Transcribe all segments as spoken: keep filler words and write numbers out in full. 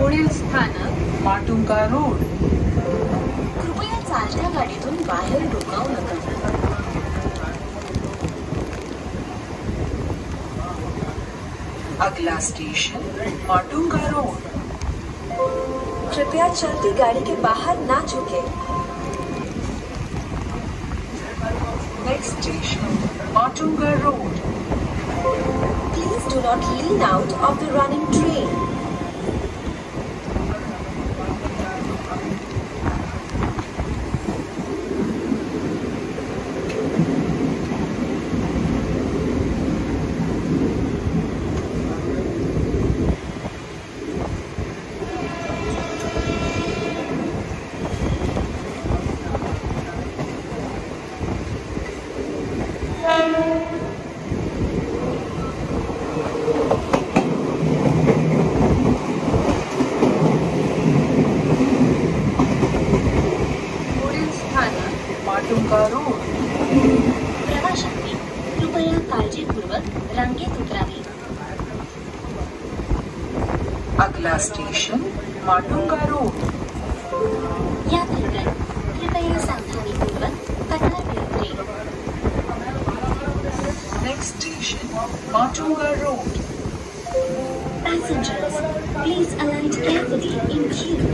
पुढील स्थानक माटुंगा रोड. कृपया चालत्या गाडीतून बाहेर डोकावू नका. अगला स्टेशन माटुंगा रोड. कृपया चलती गाड़ी के बाहर ना झुके. Next station Matunga Road. Please do not lean out of the running train. Matunga road. प्रवाशांनी कृपया काळजीपूर्वक रांगेत उतरावे. अगला स्टेशन माटुंगा रोड. यात्रीगण कृपया सावधानीपूर्वक कतार में उतरें. Next station Matunga Road. Passengers, please alight carefully in queue.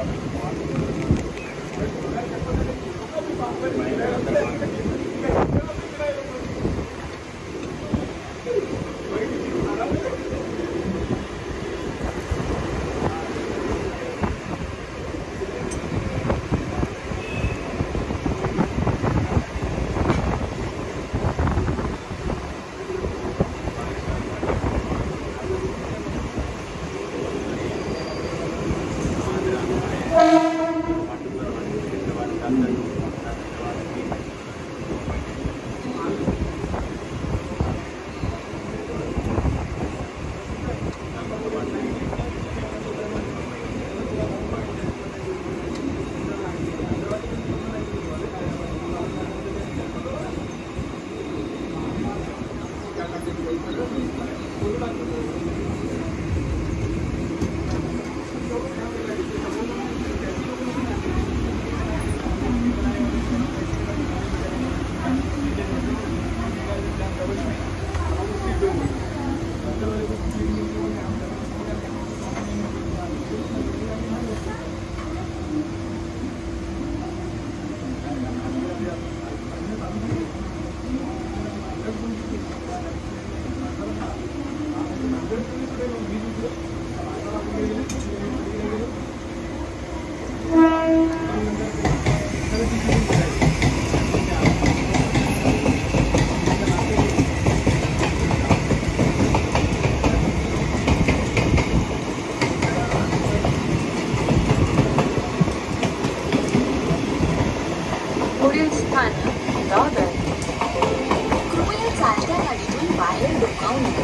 पुढील स्थानक दादर. कृपया चालत्या गाडीतून बाहेर डोकावू नका.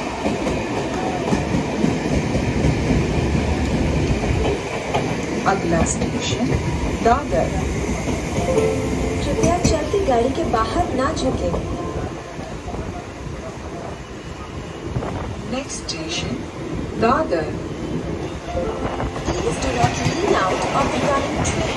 अगला स्टेशन दादर. कृपया चलती गाड़ी के बाहर ना झुके. Next station Dadar. Please do not lean out of the running train.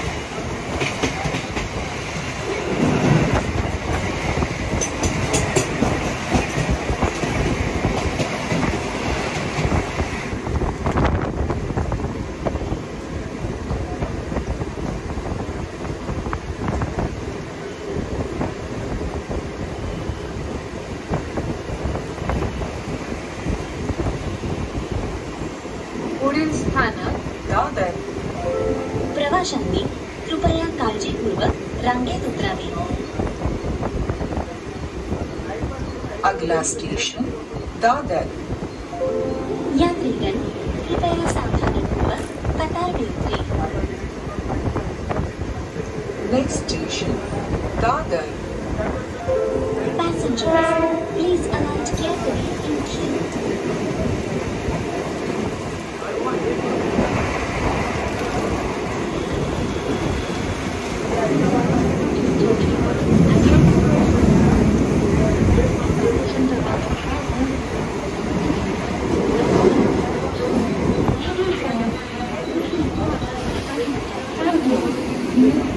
पुढील स्थानक दादर. प्रवाशांनी कृपया काळजीपूर्वक रांगेत उतरावे. अगला स्टेशन दादर. यात्रीगण कृपया सावधानीपूर्वक कतार में उतरें. Next station Dadar. Passengers, please alight carefully in queue. Thank you.